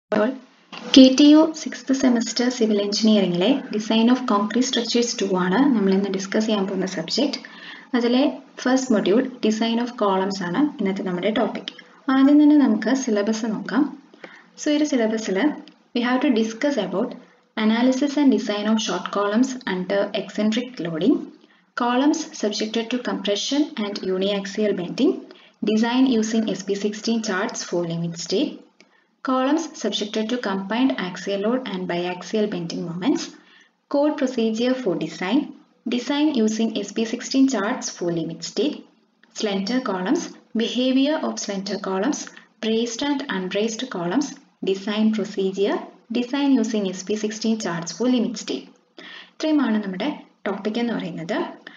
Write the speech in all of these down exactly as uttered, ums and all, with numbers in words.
all. K T U sixth semester Civil Engineering le Design of Concrete Structures two ആണ് നമ്മൾ ഇന്ന് discuss ചെയ്യാൻ പോകുന്ന സബ്ജക്റ്റ്. അതിലെ first module design of columns ആണ് ഇന്നത്തെ നമ്മുടെ ടോപ്പിക്. ആദ്യം തന്നെ നമുക്ക് സിലബസ് നോക്കാം. സോ ഈ സിലബസിൽ we have to discuss about analysis and design of short columns under eccentric loading, columns subjected to compression and uniaxial bending, design using S P sixteen charts for limit state, columns subjected to combined axial load and biaxial bending moments, code procedure for design, design using S P sixteen charts for limit state, slender columns, behavior of slender columns, braced and unbraced columns, design procedure, design using S P sixteen charts for limit state. ഇത്രയുമാണ് നമ്മുടെ topic എന്ന് പറയുന്നത്.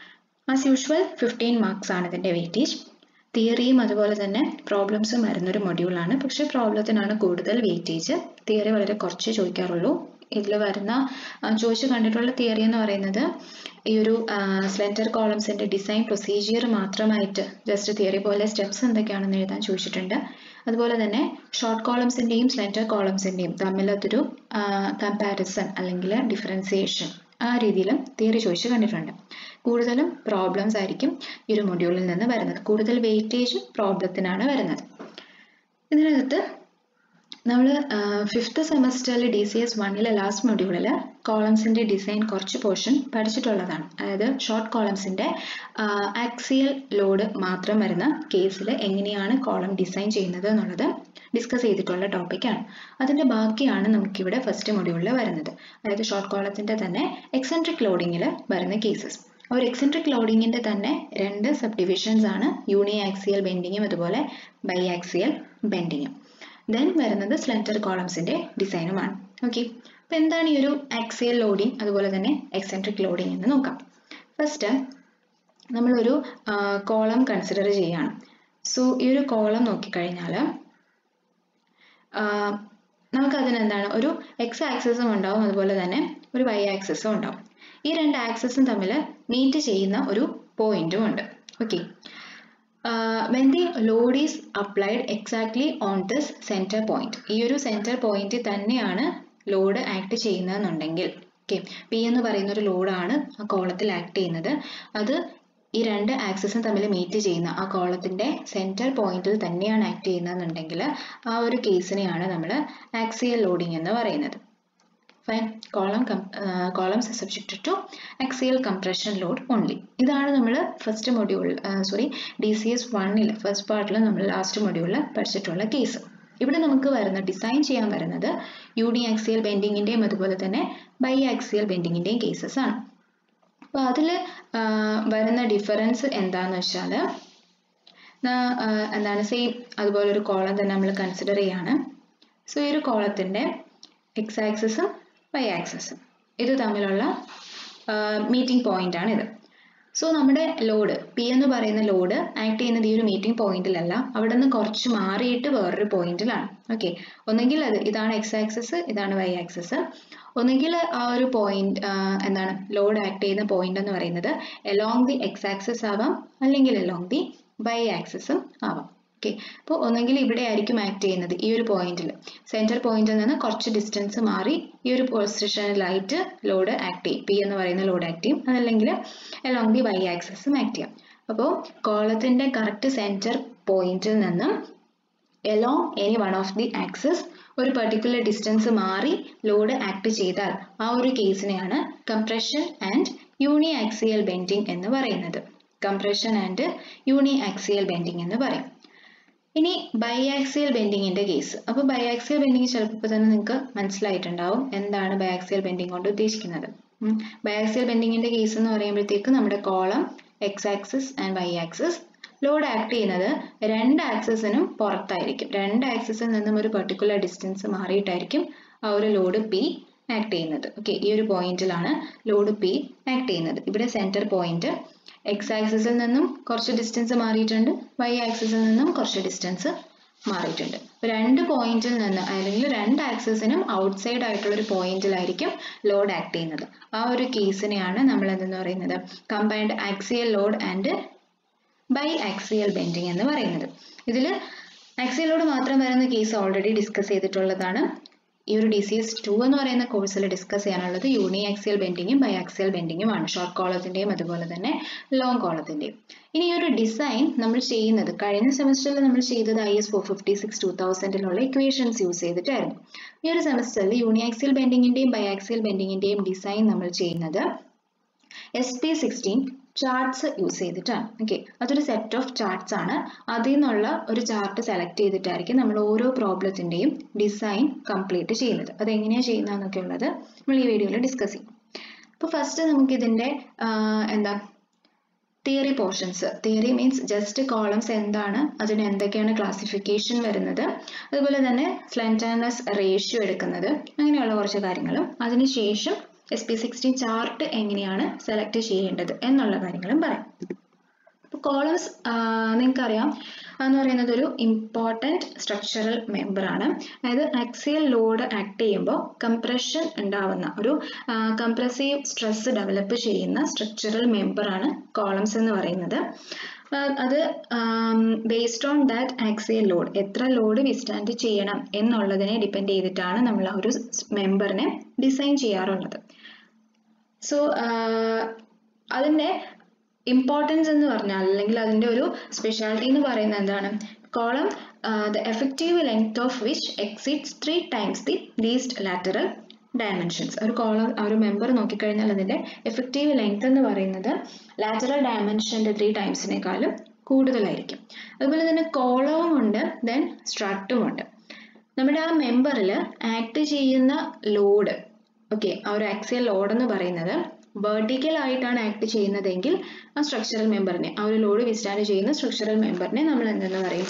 As usual fifteen marks ആണ് ഇതിൻ്റെ weightage. തിയറിയും അതുപോലെ തന്നെ പ്രോബ്ലംസും വരുന്നൊരു മൊഡ്യൂളാണ്. പക്ഷേ പ്രോബ്ലത്തിനാണ് കൂടുതൽ വെയിറ്റേജ്. തിയറി വളരെ കുറച്ച് ചോദിക്കാറുള്ളൂ. ഇതിൽ വരുന്ന ചോദിച്ചു കണ്ടിട്ടുള്ള തിയറി എന്ന് പറയുന്നത് ഈ ഒരു സ്ലെൻഡർ കോളംസിൻ്റെ ഡിസൈൻ പ്രൊസീജിയർ മാത്രമായിട്ട് ജസ്റ്റ് തിയറി പോലെ സ്റ്റെപ്സ് എന്തൊക്കെയാണെന്ന് എഴുതാൻ ചോദിച്ചിട്ടുണ്ട്. അതുപോലെ തന്നെ ഷോർട്ട് കോളംസിൻ്റെയും സ്ലെൻഡർ കോളംസിൻ്റെയും തമ്മിലൊരു കമ്പാരിസൺ അല്ലെങ്കിൽ ഡിഫറൻസിയേഷൻ ആ രീതിയിലും തിയറി ചോദിച്ച് കണ്ടിട്ടുണ്ട്. കൂടുതലും പ്രോബ്ലംസ് ആയിരിക്കും ഈ ഒരു മൊഡ്യൂളിൽ നിന്ന് വരുന്നത്. കൂടുതൽ വെയിറ്റേജ് പ്രോബ്ലത്തിനാണ് വരുന്നത്. ഇതിനകത്ത് നമ്മൾ ഫിഫ്ത്ത് സെമസ്റ്ററിൽ ഡി സി എസ് വണ്ണിലെ ലാസ്റ്റ് മൊഡ്യൂളിൽ കോളംസിൻ്റെ ഡിസൈൻ കുറച്ച് പോർഷൻ പഠിച്ചിട്ടുള്ളതാണ്. അതായത് ഷോർട്ട് കോളംസിൻ്റെ ആക്സിയൽ ലോഡ് മാത്രം വരുന്ന കേസിൽ എങ്ങനെയാണ് കോളം ഡിസൈൻ ചെയ്യുന്നത് എന്നുള്ളത് ഡിസ്കസ് ചെയ്തിട്ടുള്ള ടോപ്പിക്കാണ്. അതിൻ്റെ ബാക്കിയാണ് നമുക്കിവിടെ ഫസ്റ്റ് മൊഡ്യൂളിൽ വരുന്നത്. അതായത് ഷോർട്ട് കോളത്തിൻ്റെ തന്നെ എക്സെൻട്രിക് ലോഡിങ്ങിൽ വരുന്ന കേസസ്. ഒരു എക്സെൻട്രിക് ലോഡിങ്ങിൻ്റെ തന്നെ രണ്ട് സബ് ഡിവിഷൻസ് ആണ് യൂണി ആക്സിയൽ ബെൻഡിങ്ങും അതുപോലെ ബൈ ആക്സിയൽ ബെൻഡിങ്ങും. ദെൻ വരുന്നത് സ്ലെൻഡർ കോളംസിൻ്റെ ഡിസൈനുമാണ്. ഓക്കെ, അപ്പോൾ എന്താണ് ഈ ഒരു ആക്സിയൽ ലോഡിങ് അതുപോലെ തന്നെ എക്സെൻട്രിക് ലോഡിങ് എന്ന് നോക്കാം. ഫസ്റ്റ് നമ്മളൊരു കോളം കൺസിഡർ ചെയ്യുകയാണ്. സോ ഈ ഒരു കോളം നോക്കിക്കഴിഞ്ഞാൽ നമുക്കതിന് എന്താണ് ഒരു എക്സ് ആക്സിസും ഉണ്ടാവും അതുപോലെ തന്നെ ഒരു വൈ ആക്സിസും ഉണ്ടാവും. ഈ രണ്ട് ആക്സിസും തമ്മിൽ മീറ്റ് ചെയ്യുന്ന ഒരു പോയിന്റും ഉണ്ട്. Okay, Uh, when the load is applied exactly on this center point, ഈ ഒരു സെൻറ്റർ പോയിന്റ് തന്നെയാണ് ലോഡ് ആക്ട് ചെയ്യുന്നതെന്നുണ്ടെങ്കിൽ, ഓക്കെ, പി എന്ന് പറയുന്ന ഒരു ലോഡാണ് ആ കോളത്തിൽ ആക്ട് ചെയ്യുന്നത്. അത് ഈ രണ്ട് ആക്സിസും തമ്മിൽ മീറ്റ് ചെയ്യുന്ന ആ കോളത്തിൻ്റെ സെൻറ്റർ പോയിന്റിൽ തന്നെയാണ് ആക്ട് ചെയ്യുന്നതെന്നുണ്ടെങ്കിൽ ആ ഒരു കേസിനെയാണ് നമ്മൾ ആക്സിയൽ ലോഡിങ് എന്ന് പറയുന്നത്. Fine. Column uh, columns are subjected to axial compression load only. ഇതാണ് നമ്മൾ first module sorry D C S വണ്ണിൽ ഫസ്റ്റ് പാർട്ടിൽ നമ്മൾ ലാസ്റ്റ് മൊഡ്യൂളിൽ പഠിച്ചിട്ടുള്ള കേസ്. ഇവിടെ നമുക്ക് വരുന്ന ഡിസൈൻ ചെയ്യാൻ വരുന്നത് യൂണി ആക്സിയൽ ബെൻഡിങ്ങിൻ്റെയും അതുപോലെ തന്നെ ബൈ ആക്സിയൽ ബെൻഡിങ്ങിൻ്റെയും കേസസ് ആണ്. അപ്പോൾ അതിൽ വരുന്ന ഡിഫറൻസ് എന്താണെന്ന് വെച്ചാൽ എന്താണ് സെയിം അതുപോലെ ഒരു കോളം തന്നെ നമ്മൾ കൺസിഡർ ചെയ്യാണ്. സോ ഈ ഒരു കോളത്തിൻ്റെ എക്സ് ആക്സിസും വൈ ആക്സിസും ഇത് തമ്മിലുള്ള മീറ്റിംഗ് പോയിന്റ് ആണ് ഇത്. സോ നമ്മുടെ ലോഡ് പി എന്ന് പറയുന്ന ലോഡ് ആക്ട് ചെയ്യുന്നത് ഈ ഒരു മീറ്റിംഗ് പോയിന്റിലല്ല, അവിടെ നിന്ന് കുറച്ച് മാറിയിട്ട് വേറൊരു പോയിന്റിലാണ്. ഓക്കെ, ഒന്നെങ്കിൽ അത് ഇതാണ് എക്സ് ആക്സിസ്, ഇതാണ് വൈ ആക്സിസ്. ഒന്നെങ്കിൽ ആ ഒരു പോയിന്റ് എന്താണ് ലോഡ് ആക്ട് ചെയ്യുന്ന പോയിന്റ് എന്ന് പറയുന്നത് എലോങ് ദി എക്സ് ആക്സിസ് ആവാം, അല്ലെങ്കിൽ എലോങ് ദി വൈ ആക്സിസും ആവാം. ഓക്കെ, അപ്പോൾ ഒന്നെങ്കിൽ ഇവിടെ ആയിരിക്കും ആക്ട് ചെയ്യുന്നത് ഈ ഒരു പോയിന്റിൽ സെൻറ്റർ പോയിന്റിൽ നിന്ന് കുറച്ച് ഡിസ്റ്റൻസ് മാറി ഈ ഒരു പൊസിഷനിലായിട്ട് ലോഡ് ആക്ട് ചെയ്യും, പി എന്ന് പറയുന്ന ലോഡ് ആക്ട് ചെയ്യും. അതല്ലെങ്കിൽ അലോങ് ദി വൈ ആക്സിസും ആക്ട് ചെയ്യാം. അപ്പോൾ കോളത്തിൻ്റെ കറക്റ്റ് സെൻറ്റർ പോയിന്റിൽ നിന്നും along any one of the axis ഒരു പെർട്ടിക്കുലർ ഡിസ്റ്റൻസ് മാറി ലോഡ് ആക്ട് ചെയ്താൽ ആ ഒരു കേസിനെയാണ് compression and uniaxial bending എന്ന് പറയുന്നത്. Compression and uniaxial bending എന്ന് പറയും. ഇനി ബൈ ആക്സിയൽ ബെൻഡിങ്ങിൻ്റെ കേസ്. അപ്പോൾ ബൈ ആക്സിയൽ ബെൻഡിങ് ചിലപ്പോൾ തന്നെ നിങ്ങൾക്ക് മനസ്സിലായിട്ടുണ്ടാവും എന്താണ് ബൈ ആക്സിയൽ ബെൻഡിങ് കൊണ്ട് ഉദ്ദേശിക്കുന്നത്. ബൈ ആക്സിയൽ ബെൻഡിങ്ങിൻ്റെ കേസ് എന്ന് പറയുമ്പോഴത്തേക്ക് നമ്മുടെ column X axis and Y axis load act ചെയ്യുന്നത് രണ്ട് ആക്സിസിനും പുറത്തായിരിക്കും. രണ്ട് ആക്സിസിൽ നിന്നും ഒരു പെർട്ടിക്കുലർ ഡിസ്റ്റൻസ് മാറിയിട്ടായിരിക്കും ആ ഒരു ലോഡ് പി ആക്ട് ചെയ്യുന്നത്. ഓക്കെ, ഈ ഒരു പോയിന്റിലാണ് ലോഡ് പി ആക്ട് ചെയ്യുന്നത്. ഇവിടെ സെൻറ്റർ പോയിന്റ് എക്സ് ആക്സിസിൽ നിന്നും കുറച്ച് ഡിസ്റ്റൻസ് മാറിയിട്ടുണ്ട്, വൈ ആക്സിസിൽ നിന്നും കുറച്ച് ഡിസ്റ്റൻസ് മാറിയിട്ടുണ്ട്. രണ്ട് പോയിന്റിൽ നിന്ന് അല്ലെങ്കിൽ രണ്ട് ആക്സിസിനും ഔട്ട്സൈഡ് ആയിട്ടുള്ള ഒരു പോയിന്റിലായിരിക്കും ലോഡ് ആക്ട് ചെയ്യുന്നത്. ആ ഒരു കേസിനെയാണ് നമ്മൾ എന്തെന്ന് പറയുന്നത് combined axial load and biaxial bending എന്ന് പറയുന്നത്. ഇതിൽ ആക്സിയൽ ലോഡ് മാത്രം വരുന്ന കേസ് ഓൾറെഡി ഡിസ്കസ് ചെയ്തിട്ടുള്ളതാണ്. ഈ ഒരു ഡി സി എസ് ടു എന്ന് പറയുന്ന കോഴ്സിൽ ഡിസ്കസ് ചെയ്യാനുള്ളത് യൂണി ആക്സിയൽ ബെൻഡിങ്ങും ബൈ ആക്സിയൽ ബെൻഡിങ്ങും ആണ്, ഷോർട്ട് കോളത്തിന്റെയും അതുപോലെ തന്നെ ലോങ് കോളത്തിന്റെയും. ഇനി ഈ ഒരു ഡിസൈൻ നമ്മൾ ചെയ്യുന്നത് കഴിഞ്ഞ സെമസ്റ്ററിൽ നമ്മൾ ചെയ്തത് I S four fifty six two തൗസൻഡിലുള്ള ഇക്വേഷൻസ് യൂസ് ചെയ്തിട്ടായിരുന്നു. ഈ ഒരു സെമസ്റ്ററിൽ യൂണി ആക്സിയൽ ബെൻഡിങ്ങിന്റെയും ബൈ ആക്സിയൽ ബെൻഡിങ്ങിന്റെയും ഡിസൈൻ നമ്മൾ ചെയ്യുന്നത് S P sixteen charts use ചെയ്തിട്ടാണ്. ഓക്കെ, അതൊരു സെറ്റ് ഓഫ് ചാർട്ട്സ് ആണ്. അതിൽ നിന്നുള്ള ഒരു ചാർട്ട് സെലക്ട് ചെയ്തിട്ടായിരിക്കും നമ്മൾ ഓരോ പ്രോബ്ലത്തിന്റെയും ഡിസൈൻ കംപ്ലീറ്റ് ചെയ്യുന്നത്. അതെങ്ങനെയാണ് ചെയ്യുന്നതെന്നൊക്കെ ഉള്ളത് നമ്മൾ ഈ വീഡിയോയിൽ ഡിസ്കസ് ചെയ്യും. അപ്പോൾ ഫസ്റ്റ് നമുക്ക് ഇതിന്റെ എന്താ theory portions, theory means just columns എന്താണ്, അതിന് എന്തൊക്കെയാണ് ക്ലാസിഫിക്കേഷൻ വരുന്നത്, അതുപോലെ തന്നെ സ്ലെൻഡർനെസ് റേഷ്യോ എടുക്കുന്നത്, അങ്ങനെയുള്ള കുറച്ച് കാര്യങ്ങളും, അതിനുശേഷം എസ് പി സിക്സ്റ്റീൻ ചാർട്ട് എങ്ങനെയാണ് സെലക്ട് ചെയ്യേണ്ടത് എന്നുള്ള കാര്യങ്ങളും പറയാം. അപ്പോൾ കോളംസ് നിങ്ങൾക്കറിയാം എന്ന് പറയുന്നത് ഒരു ഇമ്പോർട്ടൻറ്റ് സ്ട്രക്ചറൽ മെമ്പർ ആണ്. അതായത് ആക്സിയൽ ലോഡ് ആക്ട് ചെയ്യുമ്പോൾ കംപ്രഷൻ ഉണ്ടാവുന്ന ഒരു കംപ്രസീവ് സ്ട്രെസ് ഡെവലപ്പ് ചെയ്യുന്ന സ്ട്രക്ചറൽ മെമ്പർ ആണ് കോളംസ് എന്ന് പറയുന്നത്. അത് based on that axial load, എത്ര ലോഡ് വിസ്റ്റാൻഡ് ചെയ്യണം എന്നുള്ളതിനെ ഡിപ്പെൻഡ് ചെയ്തിട്ടാണ് നമ്മൾ ആ ഒരു മെമ്പറിനെ ഡിസൈൻ ചെയ്യാറുള്ളത്. സോ അതിൻ്റെ ഇമ്പോർട്ടൻസ് എന്ന് പറഞ്ഞാൽ, അല്ലെങ്കിൽ അതിൻ്റെ ഒരു സ്പെഷ്യാലിറ്റി എന്ന് പറയുന്നത് എന്താണ്, column the effective length of which exceeds three times the least lateral dimensions. ഒരു കോളം ആ ഒരു മെമ്പർ നോക്കിക്കഴിഞ്ഞാൽ അതിൻ്റെ എഫക്റ്റീവ് ലെങ്ത് എന്ന് പറയുന്നത് ലാറ്ററൽ ഡയമെൻഷൻ്റെ ത്രീ ടൈംസിനേക്കാളും കൂടുതലായിരിക്കും. അതുപോലെ തന്നെ കോളവും ഉണ്ട്, ദെൻ സ്ട്രട്ടും ഉണ്ട്. നമ്മുടെ ആ മെമ്പറിൽ ആക്ട് ചെയ്യുന്ന ലോഡ്, ഓക്കെ, ആ ഒരു ആക്സിയൽ ലോഡ് എന്ന് പറയുന്നത് വെർട്ടിക്കൽ ആയിട്ടാണ് ആക്ട് ചെയ്യുന്നതെങ്കിൽ ആ സ്ട്രക്ചറൽ മെമ്പറിനെ, ആ ഒരു ലോഡ് വിസ്റ്റാൻഡ് ചെയ്യുന്ന സ്ട്രക്ചറൽ മെമ്പറിനെ നമ്മൾ എന്തെന്ന് പറയും,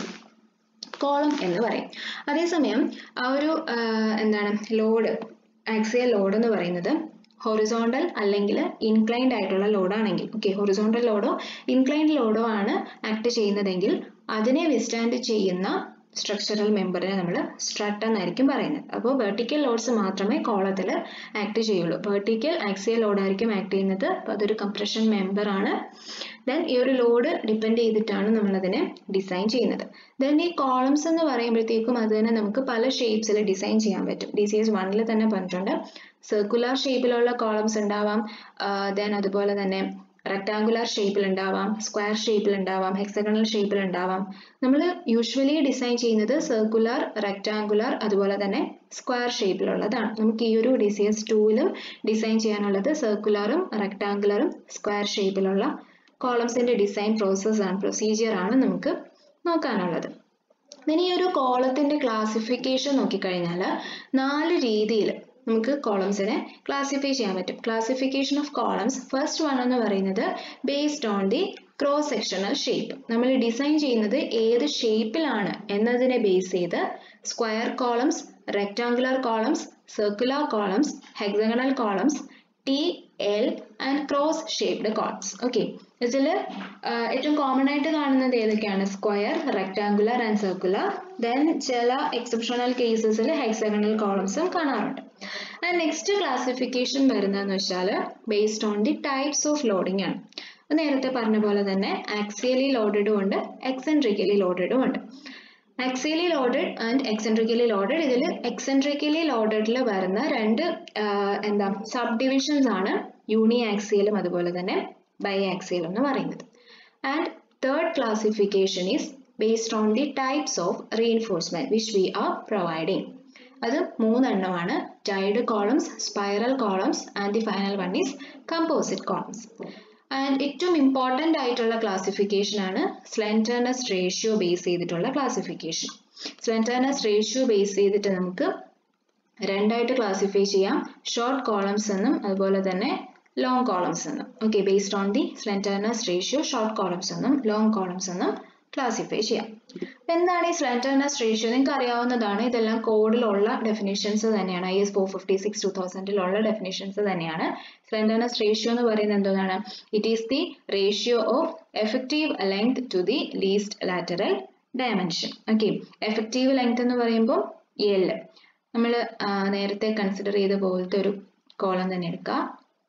കോളം എന്ന് പറയും. അതേസമയം ആ ഒരു എന്താണ് ലോഡ്, ആക്സിയൽ ലോഡ് എന്ന് പറയുന്നത് ഹൊറിസോണ്ടൽ അല്ലെങ്കിൽ ഇൻക്ലൈൻഡ് ആയിട്ടുള്ള ലോഡാണെങ്കിൽ, ഓക്കെ, ഹൊറിസോണ്ടൽ ലോഡോ ഇൻക്ലൈൻഡ് ലോഡോ ആണ് ആക്ട് ചെയ്യുന്നതെങ്കിൽ അതിനെ വിസ്റ്റാൻഡ് ചെയ്യുന്ന സ്ട്രക്ചറൽ മെമ്പറിനെ നമ്മൾ സ്ട്രട്ട് എന്നായിരിക്കും പറയുന്നത്. അപ്പോൾ വെർട്ടിക്കൽ ലോഡ്സ് മാത്രമേ കോളത്തിൽ ആക്ട് ചെയ്യുള്ളൂ. വെർട്ടിക്കൽ ആക്സിയൽ ലോഡ് ആയിരിക്കും ആക്ട് ചെയ്യുന്നത്. അപ്പോൾ അതൊരു കംപ്രഷൻ മെമ്പർ ആണ്. ദെൻ ഈ ഒരു ലോഡ് ഡിപ്പെൻഡ് ചെയ്തിട്ടാണ് നമ്മളതിനെ ഡിസൈൻ ചെയ്യുന്നത്. ദെൻ ഈ കോളംസ് എന്ന് പറയുമ്പോഴത്തേക്കും അത് തന്നെ നമുക്ക് പല ഷേപ്സിൽ ഡിസൈൻ ചെയ്യാൻ പറ്റും. ഡി സി എസ് വണ്ണിൽ തന്നെ പറഞ്ഞിട്ടുണ്ട്, സർക്കുലർ ഷേപ്പിലുള്ള കോളംസ് ഉണ്ടാവാം, ദെൻ അതുപോലെ തന്നെ റെക്ടാങ്കുലർ ഷേപ്പിൽ ഉണ്ടാവാം, സ്ക്വയർ ഷേപ്പിൽ ഉണ്ടാവാം, ഹെക്സഗണൽ ഷേപ്പിൽ ഉണ്ടാവാം. നമ്മൾ യൂഷ്വലി ഡിസൈൻ ചെയ്യുന്നത് സർക്കുലർ, റെക്ടാങ്കുലർ, അതുപോലെ തന്നെ സ്ക്വയർ ഷേപ്പിലുള്ളതാണ്. നമുക്ക് ഈ ഒരു ഡി സി എസ് ടൂവിലും ഡിസൈൻ ചെയ്യാനുള്ളത് സർക്കുലറും റെക്ടാങ്കുലറും സ്ക്വയർ ഷേപ്പിലുള്ള കോളംസിന്റെ ഡിസൈൻ പ്രോസസ്സാണ്, പ്രൊസീജിയറാണ് നമുക്ക് നോക്കാനുള്ളത്. ഇനി ഈ ഒരു കോളത്തിന്റെ ക്ലാസിഫിക്കേഷൻ നോക്കിക്കഴിഞ്ഞാൽ നാല് രീതിയിൽ നമുക്ക് കോളംസിനെ ക്ലാസിഫൈ ചെയ്യാൻ പറ്റും. Classification of columns, first one എന്ന് പറയുന്നത് based on the cross sectional shape. നമ്മൾ ഡിസൈൻ ചെയ്യുന്നത് ഏത് ഷേപ്പിലാണ് എന്നതിനെ ബേസ് ചെയ്ത് square columns, rectangular columns, circular columns, hexagonal columns, T L and cross shaped columns. Okay, ഇതിൽ ഏറ്റവും കോമൺ ആയിട്ട് കാണുന്നത് ഏതൊക്കെയാണ്, square, rectangular and circular. Then ചില എക്സെപ്ഷണൽ കേസസിൽ ഹെക്സഗണൽ കോളംസും കാണാറുണ്ട്. ആൻഡ് നെക്സ്റ്റ് ക്ലാസിഫിക്കേഷൻ വരുന്നതെന്ന് വെച്ചാൽ based on the types of loading ആണ്. നേരത്തെ പറഞ്ഞ പോലെ തന്നെ ആക്സിയലി ലോഡഡും ഉണ്ട്, എക്സെൻട്രിക്കലി ലോഡഡും ഉണ്ട്. Axially loaded and eccentrically loaded. ഇതിൽ എക്സെൻട്രിക്കലി ലോഡഡിൽ വരുന്ന രണ്ട് എന്താ സബ് ഡിവിഷൻസ് ആണ് യൂണി ആക്സിയലും അതുപോലെ തന്നെ ബൈ ആക്സിയലും എന്ന് പറയുന്നത്. And third classification is based on the types of reinforcement which we are providing. അത് മൂന്നെണ്ണമാണ്, tied columns, spiral columns and the final one is composite columns. And ഏറ്റവും ഇമ്പോർട്ടൻ്റ് ആയിട്ടുള്ള ക്ലാസിഫിക്കേഷൻ ആണ് സ്ലെൻഡർനെസ് റേഷ്യോ ബേസ് ചെയ്തിട്ടുള്ള classification. Slenderness ratio base ചെയ്തിട്ട് നമുക്ക് രണ്ടായിട്ട് classify ചെയ്യാം, ഷോർട്ട് കോളംസ് എന്നും അതുപോലെ തന്നെ ലോങ് കോളംസ് എന്നും. Okay, based on the slenderness ratio short columns എന്നും ലോങ് കോളംസ് എന്നും ക്ലാസിഫൈ ചെയ്യാം. എന്താണ് ഈ സ്ലെൻഡർനെസ് റേഷ്യോ? നിങ്ങൾക്ക് അറിയാവുന്നതാണ്, ഇതെല്ലാം കോഡിലുള്ള ഡെഫിനിഷൻസ് തന്നെയാണ്, I S four fifty six two തൗസൻഡിലുള്ള ഡെഫിനിഷൻസ് തന്നെയാണ്. സ്ലെൻഡർനെസ് റേഷ്യോ എന്ന് പറയുന്നത് എന്താണ്? It is the ratio of effective length to the least lateral dimension. Okay, effective length എന്ന് പറയുമ്പോൾ എൽ, നമ്മൾ നേരത്തെ കൺസിഡർ ചെയ്ത പോലത്തെ ഒരു കോളം തന്നെ എടുക്കാം.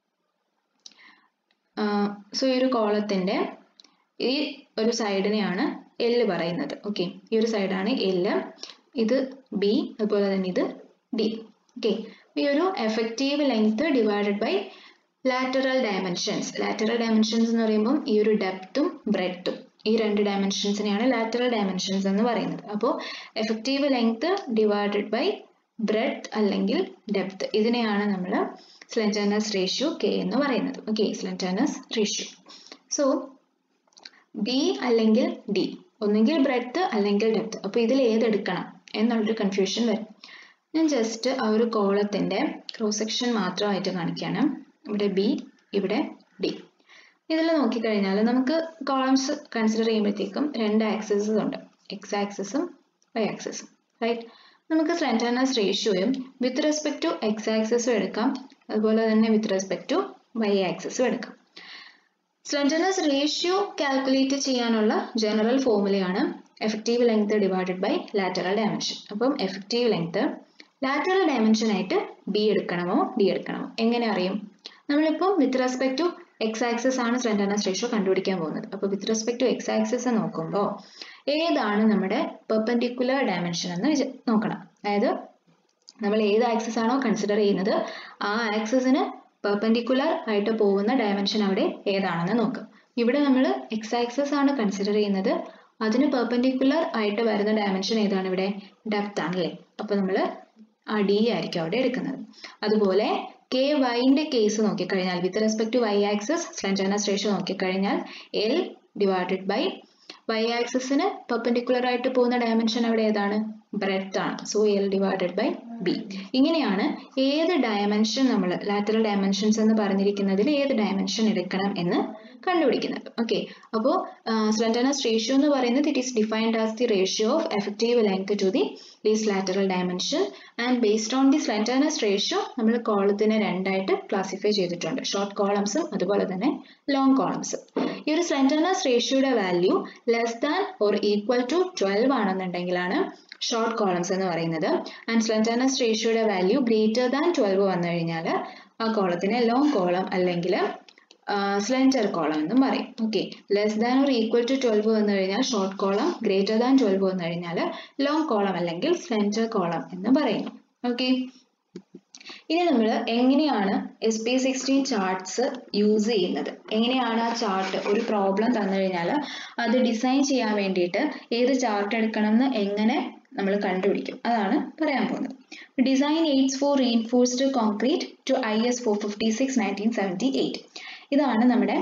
സോ ഈ ഒരു കോളത്തിന്റെ ഈ ഒരു സൈഡിനെയാണ് എല്ല് പറയുന്നത്. ഓക്കെ, ഈ ഒരു സൈഡാണ് എല്ല്, ഇത് ബി, അതുപോലെ തന്നെ ഇത് ഡി. ഓക്കെ, ഈ ഒരു effective length divided by lateral dimensions. Lateral dimensions എന്ന് പറയുമ്പോൾ ഈ ഒരു ഡെപ്തും ബ്രെഡ്ത്തും, ഈ രണ്ട് ഡയമെൻഷൻസിനെയാണ് ലാറ്ററൽ ഡയമെൻഷൻസ് എന്ന് പറയുന്നത്. അപ്പോൾ effective length divided by breadth അല്ലെങ്കിൽ ഡെപ്ത്, ഇതിനെയാണ് നമ്മൾ സ്ലെൻഡർനെസ് റേഷ്യോ കെ എന്ന് പറയുന്നത്. Okay, slenderness ratio. So B അല്ലെങ്കിൽ ഡി, ഒന്നുകിൽ ബ്രെഡ്ത്ത് അല്ലെങ്കിൽ ഡെപ്ത്. അപ്പോൾ ഇതിൽ ഏതെടുക്കണം എന്നുള്ളൊരു കൺഫ്യൂഷൻ വരും. ഞാൻ ജസ്റ്റ് ആ ഒരു കോളത്തിന്റെ ക്രോസ് സെക്ഷൻ മാത്രമായിട്ട് കാണിക്കുകയാണ്. ഇവിടെ ബി, ഇവിടെ ഡി. ഇതിൽ നോക്കിക്കഴിഞ്ഞാൽ നമുക്ക് കോളംസ് കൺസിഡർ ചെയ്യുമ്പോഴത്തേക്കും രണ്ട് ആക്സിസസ് ഉണ്ട്, എക്സ് ആക്സിസും വൈ ആക്സിസും, റൈറ്റ്? നമുക്ക് സ്ലെൻഡർനെസ് റേഷ്യോയും വിത്ത് റെസ്പെക്ട് ടു എക്സ് ആക്സിസും എടുക്കാം, അതുപോലെ തന്നെ വിത്ത് റെസ്പെക്ട് ടു വൈ ആക്സിസും എടുക്കാം. സ്ലെൻഡർനെസ് റേഷ്യോ കാൽക്കുലേറ്റ് ചെയ്യാനുള്ള ജനറൽ ഫോർമുലയാണ് effective length divided by lateral dimension. അപ്പം എഫക്റ്റീവ് ലെങ്ത് ലാറ്ററൽ ഡയമെൻഷൻ ആയിട്ട് ബി എടുക്കണമോ ഡി എടുക്കണമോ എങ്ങനെ അറിയും? നമ്മളിപ്പോൾ with respect to X axis ആണ് സ്ലെൻഡർനെസ് റേഷ്യോ കണ്ടുപിടിക്കാൻ പോകുന്നത്. അപ്പോൾ with respect to X axis നോക്കുമ്പോൾ ഏതാണ് നമ്മുടെ പെർപെൻഡിക്കുലർ ഡയമെൻഷൻ എന്ന് നോക്കണം. അതായത് നമ്മൾ ഏത് ആക്സിസ് ആണോ കൺസിഡർ ചെയ്യുന്നത് ആ ആക്സിസിന് പെർപെൻഡിക്കുലർ ആയിട്ട് പോകുന്ന ഡയമെൻഷൻ അവിടെ ഏതാണെന്ന് നോക്കുക. ഇവിടെ നമ്മൾ എക്സ് ആക്സിസ് ആണ് കൺസിഡർ ചെയ്യുന്നത്, അതിന് പെർപെൻഡിക്കുലർ ആയിട്ട് വരുന്ന ഡയമെൻഷൻ ഏതാണ്? ഇവിടെ ഡെപ്ത് ആണല്ലേ. അപ്പോൾ നമ്മൾ ആ ഡി ആയിരിക്കും അവിടെ എടുക്കുന്നത്. അതുപോലെ കെ വൈൻ്റെ കേസ് നോക്കിക്കഴിഞ്ഞാൽ with respect to Y axis slenderness ratio നോക്കിക്കഴിഞ്ഞാൽ എൽ ഡിവൈഡഡ് ബൈ വൈ ആക്സിസിന് പെർപെൻഡിക്കുലർ ആയിട്ട് പോകുന്ന ഡയമെൻഷൻ അവിടെ ഏതാണ്? ബ്രെഡ്ത്ത് ആണ്. So L divided by B. ഇങ്ങനെയാണ് ഏത് ഡയമെൻഷൻ നമ്മൾ ലാറ്ററൽ ഡയമെൻഷൻസ് എന്ന് പറഞ്ഞിരിക്കുന്നതിൽ ഏത് ഡയമെൻഷൻ എടുക്കണം എന്ന് കണ്ടുപിടിക്കുന്നത്. ഓക്കെ, അപ്പോൾ സ്ലെൻഡർനെസ് റേഷ്യോ എന്ന് പറയുന്നത് it is defined as the ratio of effective length to the least lateral dimension and based on the slenderness ratio നമ്മൾ കോളത്തിനെ രണ്ടായിട്ട് ക്ലാസിഫൈ ചെയ്തിട്ടുണ്ട്, ഷോർട്ട് കോളംസും അതുപോലെ തന്നെ ലോങ് കോളംസും. ഈ ഒരു സ്ലെൻഡർനെസ് റേഷ്യോയുടെ value less than or equal to twelve ആണെന്നുണ്ടെങ്കിലാണ് ഷോർട്ട് കോളംസ് എന്ന് പറയുന്നത്. ആൻഡ് സ്ലെൻഡർനെസ് റേഷ്യോയുടെ വാല്യൂ ഗ്രേറ്റർ ദാൻ ട്വൽവ് വന്നു കഴിഞ്ഞാൽ ആ കോളത്തിനെ ലോങ് കോളം അല്ലെങ്കിൽ സ്ലെൻഡർ കോളം എന്നും പറയും. Okay, less than or equal to twelve വന്നു കഴിഞ്ഞാൽ short column, greater than twelve വന്നു കഴിഞ്ഞാൽ ലോങ് കോളം അല്ലെങ്കിൽ സ്ലെൻഡർ കോളം എന്ന് പറയുന്നു. ഓക്കെ, ഇനി നമ്മൾ എങ്ങനെയാണ് S P sixteen charts use ചെയ്യുന്നത്, എങ്ങനെയാണ് ആ ചാർട്ട് ഒരു പ്രോബ്ലം തന്നു കഴിഞ്ഞാൽ അത് ഡിസൈൻ ചെയ്യാൻ വേണ്ടിയിട്ട് ഏത് ചാർട്ട് എടുക്കണം എന്ന് എങ്ങനെ നമ്മൾ കണ്ടുപിടിക്കും, അതാണ് പറയാൻ പോകുന്നത്. Design aids for reinforced concrete to I S four fifty six nineteen seventy eight. ഇതാണ് നമ്മുടെ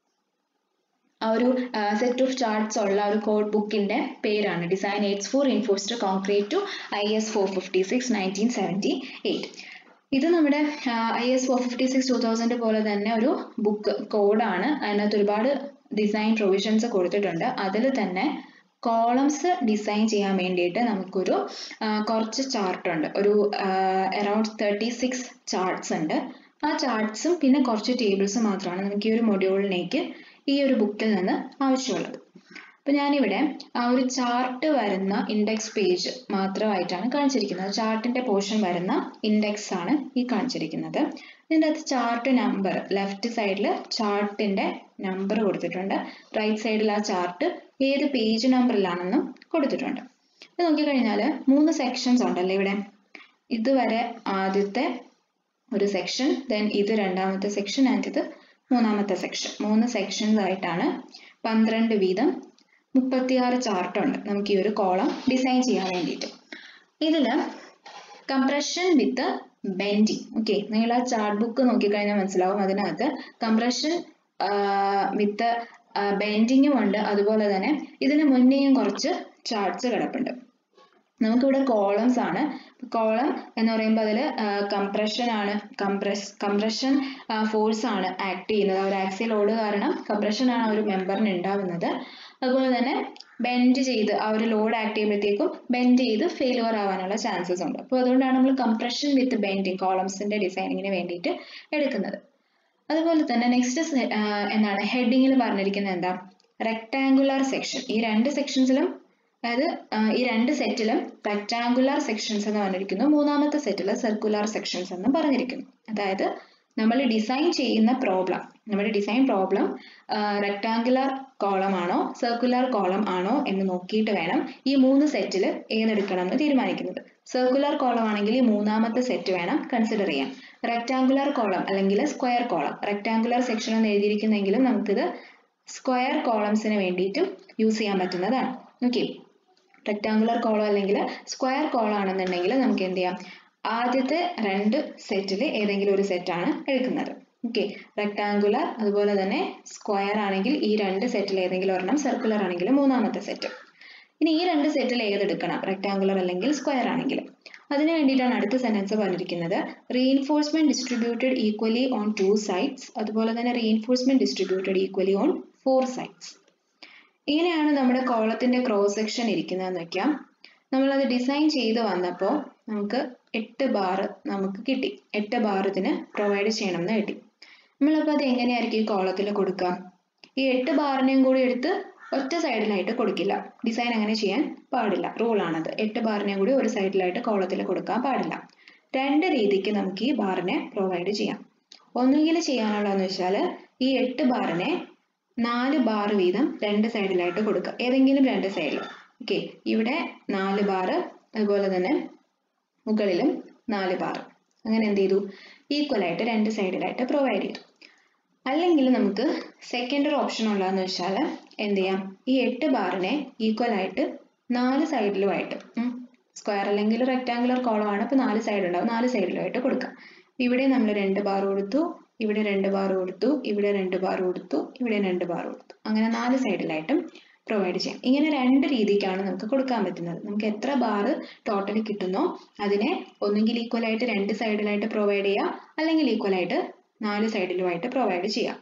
ആ ഒരു സെറ്റ് ഓഫ് ചാർട്ട്സ് ഉള്ള ഒരു കോഡ് ബുക്കിന്റെ പേരാണ് design aids for reinforced concrete to I S four fifty six nineteen seventy eight. ഇത് നമ്മുടെ I S four fifty six two thousand പോലെ തന്നെ ഒരു ബുക്ക് കോഡാണ്. അതിനകത്ത് ഒരുപാട് ഡിസൈൻ പ്രൊവിഷൻസ് കൊടുത്തിട്ടുണ്ട്. അതിൽ തന്നെ കോളംസ് ഡിസൈൻ ചെയ്യാൻ വേണ്ടിയിട്ട് നമുക്കൊരു കുറച്ച് ചാർട്ട് ഉണ്ട്, ഒരു അറൌണ്ട് തേർട്ടി സിക്സ് ചാർട്ട്സ് ഉണ്ട്. ആ ചാർട്ട്സും പിന്നെ കുറച്ച് ടേബിൾസും മാത്രമാണ് നമുക്ക് ഈ ഒരു മൊഡ്യൂളിലേക്ക് ഈ ഒരു ബുക്കിൽ നിന്ന് ആവശ്യമുള്ളത്. അപ്പോൾ ഞാനിവിടെ ആ ഒരു ചാർട്ട് വരുന്ന ഇൻഡെക്സ് പേജ് മാത്രമായിട്ടാണ് കാണിച്ചിരിക്കുന്നത്. ചാർട്ടിന്റെ പോർഷൻ വരുന്ന ഇൻഡെക്സ് ആണ് ഈ കാണിച്ചിരിക്കുന്നത്. ഇതിൻ്റെ അകത്ത് ചാർട്ട് നമ്പർ ലെഫ്റ്റ് സൈഡിൽ ചാർട്ടിന്റെ നമ്പർ കൊടുത്തിട്ടുണ്ട്, റൈറ്റ് സൈഡിൽ ആ ചാർട്ട് ഏത് പേജ് നമ്പറിലാണെന്നും കൊടുത്തിട്ടുണ്ട്. ഇത് നോക്കിക്കഴിഞ്ഞാൽ മൂന്ന് സെക്ഷൻസ് ഉണ്ടല്ലോ ഇവിടെ. ഇതുവരെ ആദ്യത്തെ ഒരു സെക്ഷൻ, ദെൻ ഇത് രണ്ടാമത്തെ സെക്ഷൻ ആൻഡ് ഇത് മൂന്നാമത്തെ സെക്ഷൻ. മൂന്ന് സെക്ഷൻസ് ആയിട്ടാണ് പന്ത്രണ്ട് വീതം മുപ്പത്തിയാറ് ചാർട്ട് ഉണ്ട് നമുക്ക് ഈ ഒരു കോളം ഡിസൈൻ ചെയ്യാൻ വേണ്ടിയിട്ട്. ഇതിൽ കംപ്രഷൻ വിത്ത് ബെൻഡിങ്. ഓക്കെ, നിങ്ങൾ ആ ചാർട്ട് ബുക്ക് നോക്കിക്കഴിഞ്ഞാൽ മനസ്സിലാവും. അതിനകത്ത് കംപ്രഷൻ വിത്ത് ബെൻഡിങ്ങും ഉണ്ട്, അതുപോലെ തന്നെ ഇതിന് മുന്നേയും കുറച്ച് ചാർട്ട്സ് കിടപ്പുണ്ട്. നമുക്കിവിടെ കോളംസ് ആണ്. കോളം എന്ന് പറയുമ്പോൾ അതിൽ കംപ്രഷൻ ആണ്, കംപ്രസ് കംപ്രഷൻ ഫോഴ്സ് ആണ് ആക്ട് ചെയ്യുന്നത്. ഒരു ആക്സിയൽ ലോഡ് കാരണം കംപ്രഷൻ ആണ് ഒരു മെമ്പറിന് ഉണ്ടാവുന്നത്. അതുപോലെ തന്നെ ബെൻഡ് ചെയ്ത് ആ ഒരു ലോഡ് ആക്ട് ചെയ്യുമ്പോഴത്തേക്കും ബെൻഡ് ചെയ്ത് ഫെയിലുവർ ആവാനുള്ള ചാൻസസ് ഉണ്ട്. അപ്പോൾ അതുകൊണ്ടാണ് നമ്മൾ കംപ്രഷൻ വിത്ത് ബെൻഡിങ് കോളംസിന്റെ ഡിസൈനിങ്ങിന് വേണ്ടിയിട്ട് എടുക്കുന്നത്. അതുപോലെ തന്നെ നെക്സ്റ്റ് എന്താണ് ഹെഡിങ്ങിൽ പറഞ്ഞിരിക്കുന്നത് എന്താ, റെക്ടാങ്കുലർ സെക്ഷൻ. ഈ രണ്ട് സെക്ഷൻസിലും, അതായത് ഈ രണ്ട് സെറ്റിലും റെക്ടാങ്കുലർ സെക്ഷൻസ് എന്ന് പറഞ്ഞിരിക്കുന്നു, മൂന്നാമത്തെ സെറ്റിൽ സർക്കുലർ സെക്ഷൻസ് എന്ന് പറഞ്ഞിരിക്കുന്നു. അതായത് നമ്മൾ ഡിസൈൻ ചെയ്യുന്ന പ്രോബ്ലം, നമ്മുടെ ഡിസൈൻ പ്രോബ്ലം റെക്ടാങ്കുലർ കോളം ആണോ സർക്കുലർ കോളം ആണോ എന്ന് നോക്കിയിട്ട് വേണം ഈ മൂന്ന് സെറ്റിൽ ഏതെടുക്കണം എന്ന് തീരുമാനിക്കുന്നത്. സർക്കുലർ കോളം ആണെങ്കിൽ ഈ മൂന്നാമത്തെ സെറ്റ് വേണം കൺസിഡർ ചെയ്യാൻ. റെക്ടാങ്കുലർ കോളം അല്ലെങ്കിൽ സ്ക്വയർ കോളം, റെക്ടാങ്കുലർ സെക്ഷൻ എന്ന് എഴുതിയിരിക്കുന്നെങ്കിലും നമുക്കിത് സ്ക്വയർ കോളംസിന് വേണ്ടിയിട്ടും യൂസ് ചെയ്യാൻ പറ്റുന്നതാണ്. ഓക്കെ, റെക്ടാങ്കുലർ കോളം അല്ലെങ്കിൽ സ്ക്വയർ കോളം ആണെന്നുണ്ടെങ്കിൽ നമുക്ക് എന്ത് ചെയ്യാം, ആദ്യത്തെ രണ്ട് സെറ്റിൽ ഏതെങ്കിലും ഒരു സെറ്റാണ് എടുക്കുന്നത്. ഓക്കെ, റെക്ടാങ്കുലർ അതുപോലെ തന്നെ സ്ക്വയർ ആണെങ്കിൽ ഈ രണ്ട് സെറ്റിൽ ഏതെങ്കിലും ഒരെണ്ണം, സർക്കുലർ ആണെങ്കിൽ മൂന്നാമത്തെ സെറ്റ്. ഇനി ഈ രണ്ട് സെറ്റിൽ ഏതെടുക്കണം, റെക്ടാങ്കുലർ അല്ലെങ്കിൽ സ്ക്വയർ ആണെങ്കിൽ. അതിന് വേണ്ടിയിട്ടാണ് അടുത്ത സെന്റൻസ് പറഞ്ഞിരിക്കുന്നത്, reinforcement distributed equally on two sides, അതുപോലെ തന്നെ reinforcement distributed equally on four sides. ഇങ്ങനെയാണ് നമ്മുടെ കോളത്തിന്റെ ക്രോസ് സെക്ഷൻ ഇരിക്കുന്നതെന്ന് വെക്കാം. നമ്മളത് ഡിസൈൻ ചെയ്ത് വന്നപ്പോൾ നമുക്ക് എട്ട് ബാർ നമുക്ക് കിട്ടി, എട്ട് ബാർ ഇതിന് പ്രൊവൈഡ് ചെയ്യണം എന്ന് കിട്ടി. നമ്മളപ്പോൾ അത് എങ്ങനെയായിരിക്കും ഈ കോളത്തിൽ കൊടുക്കുക? ഈ എട്ട് ബാറിനെയും കൂടി എടുത്ത് ഒറ്റ സൈഡിലായിട്ട് കൊടുക്കില്ല, ഡിസൈൻ അങ്ങനെ ചെയ്യാൻ പാടില്ല, റൂളാണത്. എട്ട് ബാറിനെയും കൂടി ഒരു സൈഡിലായിട്ട് കോളത്തിൽ കൊടുക്കാൻ പാടില്ല. രണ്ട് രീതിക്ക് നമുക്ക് ഈ ബാറിനെ പ്രൊവൈഡ് ചെയ്യാം. ഒന്നുകിൽ ചെയ്യാനുള്ളതെന്ന് വെച്ചാൽ ഈ എട്ട് ബാറിനെ നാല് ബാർ വീതം രണ്ട് സൈഡിലായിട്ട് കൊടുക്കുക, ഏതെങ്കിലും രണ്ട് സൈഡിൽ. ഓക്കെ, ഇവിടെ നാല് ബാർ, അതുപോലെ തന്നെ മുകളിലും നാല് ബാർ, അങ്ങനെ എന്ത് ചെയ്തു, ഈക്വൽ ആയിട്ട് രണ്ട് സൈഡിലായിട്ട് പ്രൊവൈഡ് ചെയ്തു. അല്ലെങ്കിൽ നമുക്ക് സെക്കൻഡ് ഒരു ഓപ്ഷൻ ഉള്ളതെന്ന് വെച്ചാൽ എന്ത് ചെയ്യാം, ഈ എട്ട് ബാറിനെ ഈക്വൽ ആയിട്ട് നാല് സൈഡിലുമായിട്ട്, സ്ക്വയർ അല്ലെങ്കിൽ റെക്ടാങ്കുലർ കോളമാണ്, അപ്പോൾ നാല് സൈഡ് ഉണ്ടാവും, നാല് സൈഡിലുമായിട്ട് കൊടുക്കാം. ഇവിടെ നമ്മൾ രണ്ട് ബാർ കൊടുത്തു, ഇവിടെ രണ്ട് ബാർ കൊടുത്തു, ഇവിടെ രണ്ട് ബാർ കൊടുത്തു, ഇവിടെ രണ്ട് ബാർ കൊടുത്തു, അങ്ങനെ നാല് സൈഡിലായിട്ടും പ്രൊവൈഡ് ചെയ്യാം. ഇങ്ങനെ രണ്ട് രീതിക്കാണ് നമുക്ക് കൊടുക്കാൻ പറ്റുന്നത്. നമുക്ക് എത്ര ബാർ ടോട്ടൽ കിട്ടുന്നോ അതിനെ ഒന്നുകിൽ ഈക്വൽ ആയിട്ട് രണ്ട് സൈഡിലായിട്ട് പ്രൊവൈഡ് ചെയ്യാം, അല്ലെങ്കിൽ ഈക്വൽ ആയിട്ട് നാല് സൈഡിലുമായിട്ട് പ്രൊവൈഡ് ചെയ്യാം.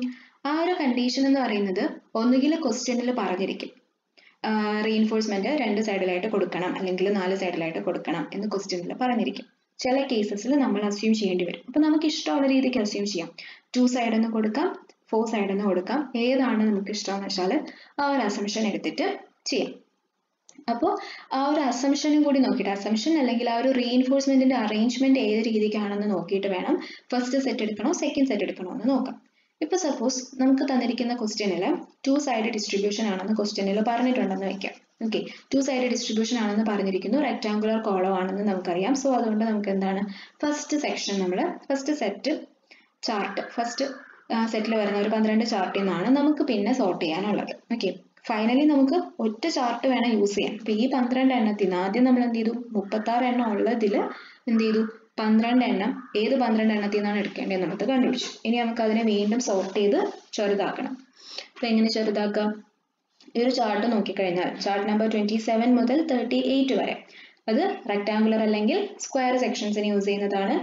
ആ ഒരു കണ്ടീഷൻ എന്ന് പറയുന്നത് ഒന്നുകിൽ ക്വസ്റ്റ്യനിൽ പറഞ്ഞിരിക്കും, റീഇൻഫോഴ്സ്മെന്റ് രണ്ട് സൈഡിലായിട്ട് കൊടുക്കണം അല്ലെങ്കിൽ നാല് സൈഡിലായിട്ട് കൊടുക്കണം എന്ന് ക്വസ്റ്റ്യനിൽ പറഞ്ഞിരിക്കും. ചില കേസസിൽ നമ്മൾ അസ്യൂം ചെയ്യേണ്ടി വരും. അപ്പൊ നമുക്ക് ഇഷ്ടമുള്ള രീതിക്ക് അസ്യൂം ചെയ്യാം. ടു സൈഡ് എന്ന് കൊടുക്കാം, ഫോർ സൈഡ് എന്ന് കൊടുക്കാം, ഏതാണ് നമുക്ക് ഇഷ്ടമെന്ന് വെച്ചാൽ ആ ഒരു അസംഷൻ എടുത്തിട്ട് ചെയ്യാം. അപ്പോൾ ആ ഒരു അസംഷനും കൂടി നോക്കിയിട്ട്, അസംഷൻ അല്ലെങ്കിൽ ആ ഒരു റീഇൻഫോഴ്സ്മെന്റിന്റെ അറേഞ്ച്മെന്റ് ഏത് രീതിക്കാണെന്ന് നോക്കിയിട്ട് വേണം ഫസ്റ്റ് സെറ്റ് എടുക്കണോ സെക്കൻഡ് സെറ്റ് എടുക്കണോ എന്ന് നോക്കാം. ഇപ്പൊ സപ്പോസ് നമുക്ക് തന്നിരിക്കുന്ന ക്വസ്റ്റ്യനിൽ ടു സൈഡ് ഡിസ്ട്രിബ്യൂഷൻ ആണെന്ന് ക്വസ്റ്റ്യനിൽ പറഞ്ഞിട്ടുണ്ടെന്ന് വെക്കാം. ഓക്കെ, ടു സൈഡ് ഡിസ്ട്രിബ്യൂഷൻ ആണെന്ന് പറഞ്ഞിരിക്കുന്നു, റെക്ടാങ്കുലർ കോളം ആണെന്ന് നമുക്കറിയാം. സോ അതുകൊണ്ട് നമുക്ക് എന്താണ്, ഫസ്റ്റ് സെക്ഷൻ നമ്മൾ ഫസ്റ്റ് സെറ്റ് ചാർട്ട്, ഫസ്റ്റ് സെറ്റിൽ വരുന്ന ഒരു പന്ത്രണ്ട് ചാർട്ടിൽ നിന്നാണ് നമുക്ക് പിന്നെ സോർട്ട് ചെയ്യാനുള്ളത്. ഓക്കെ, ഫൈനലി നമുക്ക് ഒറ്റ ചാർട്ട് വേണം യൂസ് ചെയ്യാൻ. അപ്പൊ ഈ പന്ത്രണ്ട് എണ്ണത്തിൽ നിന്ന് ആദ്യം നമ്മൾ എന്ത് ചെയ്തു, മുപ്പത്തി ആറ് എണ്ണം ഉള്ളതിൽ എന്ത് ചെയ്തു, പന്ത്രണ്ട് എണ്ണം ഏത് പന്ത്രണ്ട് എണ്ണത്തിൽ നിന്നാണ് എടുക്കേണ്ടത് എന്നുള്ളത് കണ്ടുപിടിച്ചു. ഇനി നമുക്ക് അതിനെ വീണ്ടും സോർട്ട് ചെയ്ത് ചെറുതാക്കണം. അപ്പൊ എങ്ങനെ ചെറുതാക്കാം, ഈ ഒരു ചാർട്ട് നോക്കിക്കഴിഞ്ഞാൽ ചാർട്ട് നമ്പർ ട്വന്റി സെവൻ മുതൽ തേർട്ടി എയ്റ്റ് വരെ അത് റെക്ടാങ്കുലർ അല്ലെങ്കിൽ സ്ക്വയർ സെക്ഷൻസിന് യൂസ് ചെയ്യുന്നതാണ്.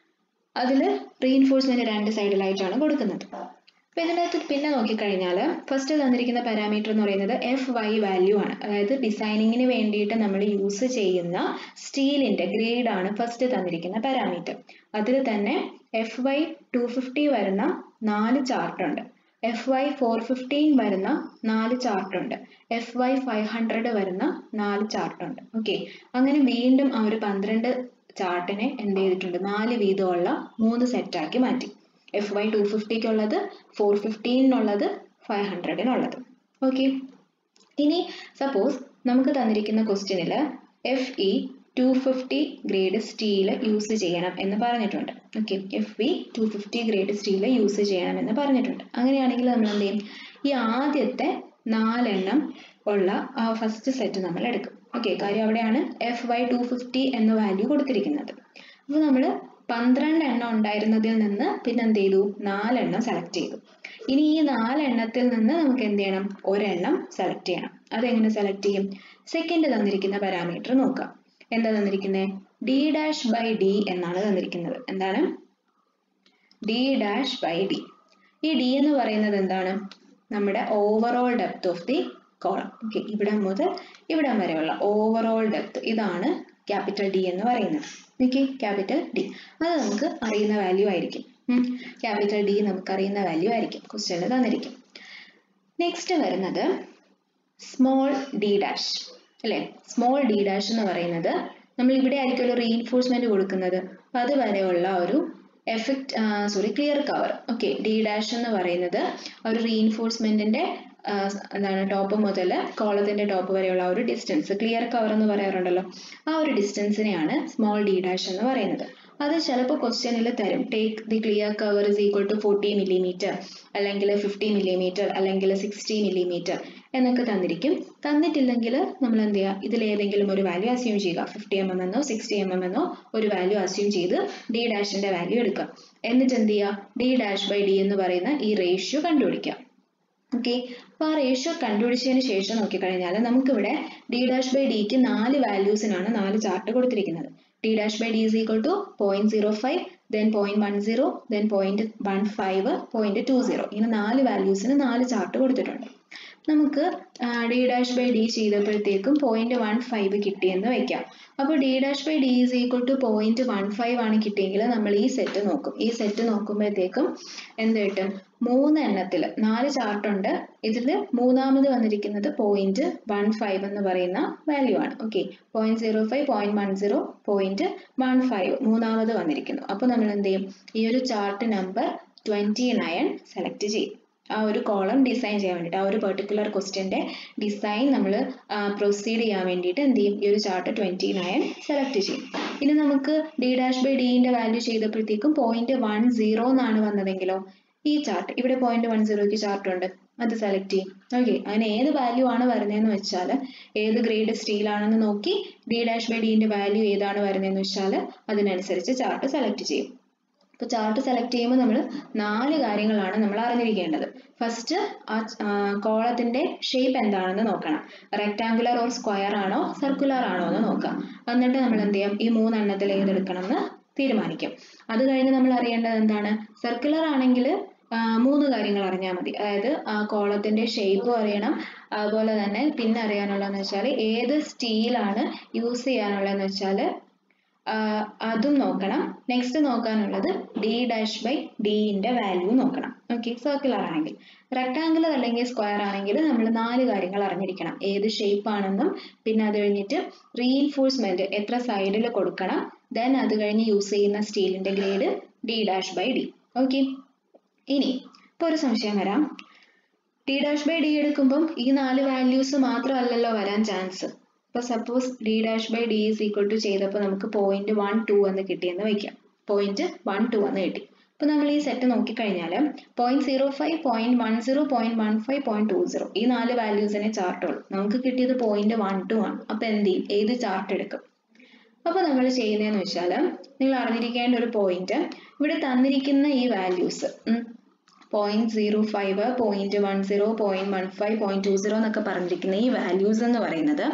അതിൽ റീഇൻഫോഴ്സ്മെന്റ് രണ്ട് സൈഡിലായിട്ടാണ് കൊടുക്കുന്നത്. അപ്പൊ ഇതിനകത്ത് പിന്നെ നോക്കിക്കഴിഞ്ഞാൽ ഫസ്റ്റ് തന്നിരിക്കുന്ന പാരാമീറ്റർ എന്ന് പറയുന്നത് എഫ് വൈ വാല്യൂ ആണ്. അതായത് ഡിസൈനിങ്ങിന് വേണ്ടിയിട്ട് നമ്മൾ യൂസ് ചെയ്യുന്ന സ്റ്റീലിന്റെ ഗ്രേഡ് ആണ് ഫസ്റ്റ് തന്നിരിക്കുന്ന പാരാമീറ്റർ. അതിൽ തന്നെ എഫ് വൈ ടു ഫിഫ്റ്റി വരുന്ന നാല് ചാർട്ട് ഉണ്ട്, എഫ് വൈ ഫോർ ഫിഫ്റ്റീൻ വരുന്ന നാല് ചാർട്ട് ഉണ്ട്, എഫ് വൈ ഫൈവ് ഹൺഡ്രഡ് വരുന്ന നാല് ചാർട്ട് ഉണ്ട്. ഓക്കെ, അങ്ങനെ വീണ്ടും ആ ഒരു പന്ത്രണ്ട് ചാർട്ടിനെ എന്ത് ചെയ്തിട്ടുണ്ട്, നാല് വീതമുള്ള മൂന്ന് സെറ്റാക്കി മാറ്റി. എഫ് വൈ ടു ഫിഫ്റ്റിക്കുള്ളത്, ഫോർ ഫിഫ്റ്റീനുള്ളത്, ഫൈവ് ഹൺഡ്രഡിനുള്ളത്. ഓക്കെ, ഇനി സപ്പോസ് നമുക്ക് തന്നിരിക്കുന്ന ക്വസ്റ്റ്യനിൽ F E two fifty grade steel use ചെയ്യണം എന്ന് പറഞ്ഞിട്ടുണ്ട്. Okay, F E two fifty grade steel use ചെയ്യണം എന്ന് പറഞ്ഞിട്ടുണ്ട്. അങ്ങനെയാണെങ്കിൽ നമ്മൾ എന്ത് ചെയ്യും, ഈ ആദ്യത്തെ നാലെണ്ണം ഉള്ള ആ ഫസ്റ്റ് സെറ്റ് നമ്മൾ എടുക്കും. ഓക്കെ, കാര്യം അവിടെയാണ് എഫ് വൈ ടു ഫിഫ്റ്റി എന്ന വാല്യൂ കൊടുത്തിരിക്കുന്നത്. അപ്പോൾ നമ്മൾ പന്ത്രണ്ട് എണ്ണം ഉണ്ടായിരുന്നതിൽ നിന്ന് പിന്നെ എന്ത് ചെയ്തു, നാലെണ്ണം സെലക്ട് ചെയ്തു. ഇനി ഈ നാലെണ്ണത്തിൽ നിന്ന് നമുക്ക് എന്ത് ചെയ്യണം, ഒരെണ്ണം സെലക്ട് ചെയ്യണം. അതെങ്ങനെ സെലക്ട് ചെയ്യും, സെക്കൻഡ് തന്നിരിക്കുന്ന പാരാമീറ്റർ നോക്കാം. എന്താ തന്നിരിക്കുന്നത്, ഡി ഡാഷ് ബൈ ഡി എന്നാണ് തന്നിരിക്കുന്നത്. എന്താണ്, ഡി ഡാഷ് ബൈ ഡി. ഈ ഡി എന്ന് പറയുന്നത് എന്താണ്, നമ്മുടെ overall depth of the column. Okay, ഇവിടെ മുതൽ ഇവിടെ വരെയുള്ള ഓവറോൾ ഡെപ്ത്, ഇതാണ് ക്യാപിറ്റൽ ഡി എന്ന് പറയുന്നത്. ഓക്കെ, ക്യാപിറ്റൽ ഡി അത് നമുക്ക് അറിയുന്ന വാല്യൂ ആയിരിക്കും. ക്യാപിറ്റൽ ഡി നമുക്ക് അറിയുന്ന വാല്യൂ ആയിരിക്കും, ക്വസ്റ്റ്യനിൽ തന്നിരിക്കും. നെക്സ്റ്റ് വരുന്നത് സ്മോൾ ഡി ഡാഷ് അല്ലെ. സ്മോൾ ഡി ഡാഷ് എന്ന് പറയുന്നത് നമ്മൾ ഇവിടെ ആയിരിക്കുമല്ലോ റീഇൻഫോഴ്സ്മെന്റ് കൊടുക്കുന്നത്, അതുവരെയുള്ള ഒരു effect sorry clear cover. Okay, D dash എന്ന് പറയുന്നത് ഒരു റീഇൻഫോഴ്സ്മെന്റിന്റെ എന്താണ് ടോപ്പ് മുതൽ കോളത്തിന്റെ ടോപ്പ് വരെയുള്ള ഒരു ഡിസ്റ്റൻസ്, ക്ലിയർ കവർ എന്ന് പറയാറുണ്ടല്ലോ, ആ ഒരു ഡിസ്റ്റൻസിനെയാണ് സ്മോൾ ഡി ഡാഷ് എന്ന് പറയുന്നത്. അത് ചിലപ്പോൾ ക്വസ്റ്റ്യനിൽ തരും, take the clear cover is equal to forty millimeter അല്ലെങ്കിൽ ഫിഫ്റ്റി മില്ലിമീറ്റർ അല്ലെങ്കിൽ സിക്സ്റ്റി മില്ലിമീറ്റർ എന്നൊക്കെ തന്നിരിക്കും. തന്നിട്ടില്ലെങ്കിൽ നമ്മൾ എന്ത് ചെയ്യുക, ഇതിൽ ഏതെങ്കിലും ഒരു വാല്യൂ അസ്യൂം ചെയ്യുക. ഫിഫ്റ്റി എം എം എന്നോ സിക്സ്റ്റി എം എം എന്നോ ഒരു വാല്യൂ അസ്യൂം ചെയ്ത് ഡി ഡാഷിന്റെ വാല്യൂ എടുക്കുക. എന്നിട്ട് എന്ത് ചെയ്യുക, ഡി ഡാഷ് ബൈ ഡി എന്ന് പറയുന്ന ഈ റേഷ്യോ കണ്ടുപിടിക്കുക. ഓക്കെ, അപ്പോൾ ആ റേഷ്യോ കണ്ടുപിടിച്ചതിന് ശേഷം നോക്കിക്കഴിഞ്ഞാൽ നമുക്കിവിടെ ഡി ഡാഷ് ബൈ ഡിക്ക് നാല് വാല്യൂസിനാണ് നാല് ചാർട്ട് കൊടുത്തിരിക്കുന്നത്. D dash by D is equal to point zero five, then point one zero, then point one five, point two zero, ഇങ്ങനെ നാല് വാല്യൂസിന് നാല് ചാർട്ട് കൊടുത്തിട്ടുണ്ട്. നമുക്ക് ഡി ഡാഷ് ബൈ ഡി ചെയ്തപ്പോഴത്തേക്കും പോയിന്റ് വൺ ഫൈവ് കിട്ടിയെന്ന് വെക്കാം. അപ്പോൾ D dash by D is equal to point one five ആണ് കിട്ടിയെങ്കിൽ നമ്മൾ ഈ സെറ്റ് നോക്കും. ഈ സെറ്റ് നോക്കുമ്പോഴത്തേക്കും എന്ത് കിട്ടും, മൂന്ന് എണ്ണത്തിൽ നാല് ചാർട്ട് ഉണ്ട്, ഇതിൽ മൂന്നാമത് വന്നിരിക്കുന്നത് പോയിന്റ് വൺ ഫൈവ് എന്ന് പറയുന്ന വാല്യൂ ആണ്. Okay, point zero five, point one zero, point one five മൂന്നാമത് വന്നിരിക്കുന്നു. അപ്പോൾ നമ്മൾ എന്ത് ചെയ്യും, ഈ ഒരു chart number twenty nine select ചെയ്യും. ആ ഒരു കോളം ഡിസൈൻ ചെയ്യാൻ വേണ്ടിയിട്ട്, ആ ഒരു പെർട്ടിക്കുലർ ക്വസ്റ്റ്യൻ്റെ ഡിസൈൻ നമ്മൾ പ്രൊസീഡ് ചെയ്യാൻ വേണ്ടിയിട്ട് എന്ത് ചെയ്യും, ഈ ഒരു ചാർട്ട് ട്വന്റി നയൻ സെലക്ട് ചെയ്യും. ഇനി നമുക്ക് ഡി ഡാഷ് ബൈ ഡിന്റെ വാല്യൂ ചെയ്തപ്പോഴത്തേക്കും പോയിന്റ് വൺ സീറോ എന്നാണ് വന്നതെങ്കിലോ, ഈ ചാർട്ട് ഇവിടെ പോയിന്റ് വൺ സീറോയ്ക്ക് ചാർട്ട് ഉണ്ട്, അത് സെലക്ട് ചെയ്യും. ഓക്കെ, അതിന് ഏത് വാല്യൂ ആണ് വരുന്നതെന്ന് വെച്ചാൽ, ഏത് ഗ്രേഡ് സ്റ്റീൽ ആണെന്ന് നോക്കി ഡി ഡാഷ് ബൈ ഡിന്റെ വാല്യൂ ഏതാണ് വരുന്നതെന്ന് വെച്ചാൽ അതിനനുസരിച്ച് ചാർട്ട് സെലക്ട് ചെയ്യും. അപ്പോൾ ചാർട്ട് സെലക്ട് ചെയ്യുമ്പോൾ നമ്മൾ നാല് കാര്യങ്ങളാണ് നമ്മൾ അറിഞ്ഞിരിക്കേണ്ടത്. ഫസ്റ്റ്, ആ കോളത്തിന്റെ ഷേപ്പ് എന്താണെന്ന് നോക്കണം. റെക്ടാങ്കുലർ ഓർ സ്ക്വയർ ആണോ സർക്കുലർ ആണോ എന്ന് നോക്കാം. എന്നിട്ട് നമ്മൾ എന്ത് ചെയ്യാം, ഈ മൂന്നെണ്ണത്തിൽ ഏതെടുക്കണം എന്ന് തീരുമാനിക്കും. അത് കഴിഞ്ഞ് നമ്മൾ അറിയേണ്ടത് എന്താണ്, സർക്കുലർ ആണെങ്കിൽ മൂന്ന് കാര്യങ്ങൾ അറിഞ്ഞാൽ മതി. അതായത് ആ കോളത്തിന്റെ ഷേപ്പ് അറിയണം, അതുപോലെ തന്നെ പിന്നെ അറിയാനുള്ളതെന്ന് വെച്ചാൽ ഏത് സ്റ്റീലാണ് യൂസ് ചെയ്യാനുള്ളതെന്ന് വെച്ചാൽ അതും നോക്കണം. നെക്സ്റ്റ് നോക്കാനുള്ളത് ഡി ഡാഷ് ബൈ ഡിന്റെ വാല്യൂ നോക്കണം. ഓക്കെ, സർക്കുലർ ആണെങ്കിൽ. റെക്ടാങ്കുലർ അല്ലെങ്കിൽ സ്ക്വയർ ആണെങ്കിൽ നമ്മൾ നാല് കാര്യങ്ങൾ അറിഞ്ഞിരിക്കണം. ഏത് ഷേപ്പ് ആണെന്നും, പിന്നെ അത് കഴിഞ്ഞിട്ട് റീഇൻഫോഴ്സ്മെന്റ് എത്ര സൈഡിൽ കൊടുക്കണം, ദെൻ അത് കഴിഞ്ഞ് യൂസ് ചെയ്യുന്ന സ്റ്റീലിന്റെ grade D dash by D. Okay, ഇനി ഇപ്പോൾ ഒരു സംശയം വരാം, ഡി ഡാഷ് ബൈ ഡി എടുക്കുമ്പം ഈ നാല് വാല്യൂസ് മാത്രമല്ലല്ലോ വരാൻ ചാൻസ്. ഇപ്പോൾ suppose D dash by D is equal to ചെയ്തപ്പോൾ നമുക്ക് പോയിന്റ് വൺ ടു എന്ന് കിട്ടിയെന്ന് വയ്ക്കാം. പോയിന്റ് വൺ ടു എന്ന് കിട്ടി. അപ്പോൾ നമ്മൾ ഈ സെറ്റ് നോക്കിക്കഴിഞ്ഞാൽ point zero five, point one zero, point one five, point two zero ഈ നാല് വാല്യൂസിനെ ചാർട്ടുള്ളൂ. നമുക്ക് കിട്ടിയത് പോയിന്റ് വൺ ടു ആണ്. അപ്പോൾ എന്ത് ചെയ്യും, ഏത് ചാർട്ട് എടുക്കും? അപ്പോൾ നമ്മൾ ചെയ്യുന്നതെന്ന് വെച്ചാൽ, നിങ്ങൾ അറിഞ്ഞിരിക്കേണ്ട ഒരു പോയിന്റ്, ഇവിടെ തന്നിരിക്കുന്ന ഈ values point zero five, point one zero, point one five, point two zero എന്നൊക്കെ പറഞ്ഞിരിക്കുന്ന ഈ വാല്യൂസ് എന്ന് പറയുന്നത്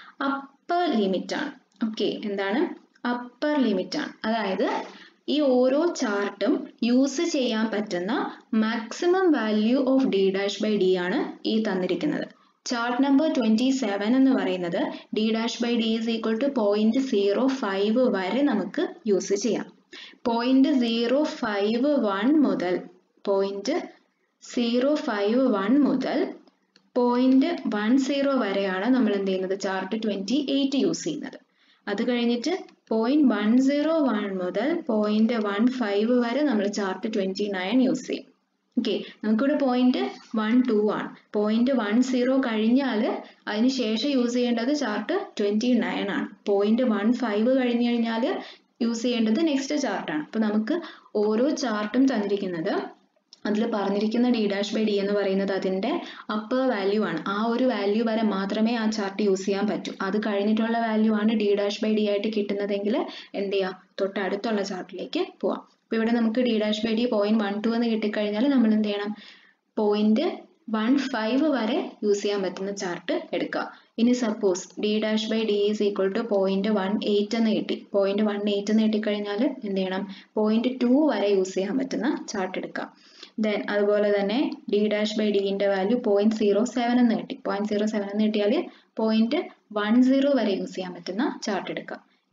അപ്പർ ലിമിറ്റ് ആണ്. ഓക്കെ, എന്താണ് അപ്പർ ലിമിറ്റ് ആണ്. അതായത് ഈ ഓരോ ചാർട്ടും യൂസ് ചെയ്യാൻ പറ്റുന്ന maximum value of D dash by D ആണ് ഈ തന്നിരിക്കുന്നത്. ചാർട്ട് നമ്പർ ട്വന്റി സെവൻ എന്ന് പറയുന്നത് D dash by D is equal to point zero five വരെ നമുക്ക് യൂസ് ചെയ്യാം. പോയിന്റ് സീറോ ഫൈവ് വൺ മുതൽ പോയിന്റ് സീറോ ഫൈവ് വൺ മുതൽ പോയിന്റ് വൺ സീറോ വരെയാണ് നമ്മൾ എന്ത് ചെയ്യുന്നത്, ചാർട്ട് ട്വന്റി എയ്റ്റ് യൂസ് ചെയ്യുന്നത്. അത് കഴിഞ്ഞിട്ട് പോയിന്റ് വൺ സീറോ വൺ മുതൽ പോയിന്റ് വൺ ഫൈവ് വരെ നമ്മൾ ചാർട്ട് ട്വന്റി നയൻ യൂസ് ചെയ്യും. ഓക്കെ, നമുക്കിവിടെ പോയിന്റ് വൺ ടു ആണ്. പോയിന്റ് വൺ സീറോ കഴിഞ്ഞാൽ അതിന് ശേഷം യൂസ് ചെയ്യേണ്ടത് ചാർട്ട് ട്വന്റി നയൻ ആണ്. പോയിന്റ് വൺ ഫൈവ് കഴിഞ്ഞ് കഴിഞ്ഞാൽ യൂസ് ചെയ്യേണ്ടത് നെക്സ്റ്റ് ചാർട്ടാണ്. അപ്പോൾ നമുക്ക് ഓരോ ചാർട്ടും തന്നിരിക്കുന്നത് അതിൽ പറഞ്ഞിരിക്കുന്ന ഡി ഡാഷ് ബൈ ഡി എന്ന് പറയുന്നത് അതിൻ്റെ അപ്പർ വാല്യൂ ആണ്. ആ ഒരു വാല്യൂ വരെ മാത്രമേ ആ ചാർട്ട് യൂസ് ചെയ്യാൻ പറ്റൂ. അത് കഴിഞ്ഞിട്ടുള്ള വാല്യൂ ആണ് ഡി ഡാഷ് ബൈ ഡി ആയിട്ട് കിട്ടുന്നതെങ്കിൽ എന്ത് ചെയ്യാം, തൊട്ടടുത്തുള്ള ചാർട്ടിലേക്ക് പോവാം. അപ്പോൾ ഇവിടെ നമുക്ക് D dash by D point one two എന്ന് കിട്ടിക്കഴിഞ്ഞാൽ നമ്മൾ എന്ത് ചെയ്യണം, പോയിന്റ് വൺ ഫൈവ് വരെ യൂസ് ചെയ്യാൻ പറ്റുന്ന ചാർട്ട് എടുക്കുക. ഇനി suppose D dash by D is equal to point one eight എന്ന് കിട്ടി. പോയിന്റ് വൺ എയ്റ്റ് എന്ന് കിട്ടിക്കഴിഞ്ഞാൽ എന്ത് ചെയ്യണം, പോയിന്റ് ടു വരെ യൂസ് ചെയ്യാൻ പറ്റുന്ന ചാർട്ട് എടുക്കുക. ദെൻ അതുപോലെ തന്നെ ഡി ഡാഷ് ബൈ ഡിന്റെ വാല്യൂ പോയിന്റ് സീറോ സെവൻ എന്ന് കിട്ടി. പോയിന്റ് സീറോ സെവൻ എന്ന് കിട്ടിയാൽ പോയിന്റ് വൺ സീറോ വരെ യൂസ് ചെയ്യാൻ പറ്റുന്ന ചാർട്ട് എടുക്കുക.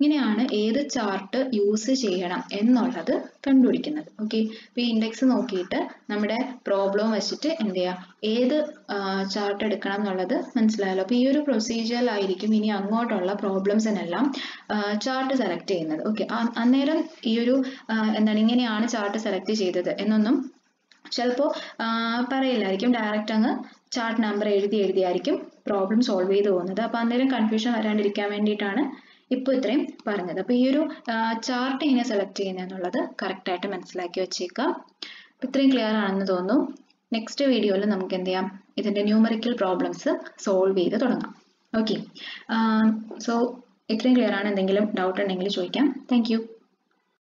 ഇങ്ങനെയാണ് ഏത് ചാർട്ട് യൂസ് ചെയ്യണം എന്നുള്ളത് കണ്ടുപിടിക്കുന്നത്. ഓക്കെ, അപ്പോൾ ഈ ഇൻഡെക്സ് നോക്കിയിട്ട് നമ്മുടെ പ്രോബ്ലം വെച്ചിട്ട് എന്ത് ചെയ്യുക, ഏത് ചാർട്ട് എടുക്കണം എന്നുള്ളത് മനസ്സിലായല്ലോ. അപ്പോൾ ഈ ഒരു പ്രൊസീജിയറിലായിരിക്കും ഇനി അങ്ങോട്ടുള്ള പ്രോബ്ലംസിനെല്ലാം ചാർട്ട് സെലക്ട് ചെയ്യുന്നത്. ഓക്കെ, അന്നേരം ഈ ഒരു എന്താണ് ഇങ്ങനെയാണ് ചാർട്ട് സെലക്ട് ചെയ്തത് എന്നൊന്നും ചിലപ്പോൾ പറയില്ലായിരിക്കും, ഡയറക്റ്റ് അങ്ങ് ചാർട്ട് നമ്പർ എഴുതി എഴുതിയായിരിക്കും പ്രോബ്ലം സോൾവ് ചെയ്ത് പോകുന്നത്. അപ്പോൾ അന്നേരം കൺഫ്യൂഷൻ വരാണ്ടിരിക്കാൻ വേണ്ടിയിട്ടാണ് ഇപ്പോൾ ഇത്രയും പറഞ്ഞത്. അപ്പോൾ ഈ ഒരു ചാർട്ട് എങ്ങനെ സെലക്ട് ചെയ്യുന്നത് എന്നുള്ളത് കറക്റ്റായിട്ട് മനസ്സിലാക്കി വെച്ചേക്കാം. അപ്പോൾ ഇത്രയും ക്ലിയർ ആണെന്ന് തോന്നുന്നു. നെക്സ്റ്റ് വീഡിയോയിൽ നമുക്ക് എന്ത് ചെയ്യാം, ഇതിൻ്റെ ന്യൂമറിക്കൽ പ്രോബ്ലംസ് സോൾവ് ചെയ്ത് തുടങ്ങാം. ഓക്കെ, സോ ഇത്രയും ക്ലിയർ ആണ്. എന്തെങ്കിലും ഡൗട്ട് ഉണ്ടെങ്കിൽ ചോദിക്കാം. Thank U.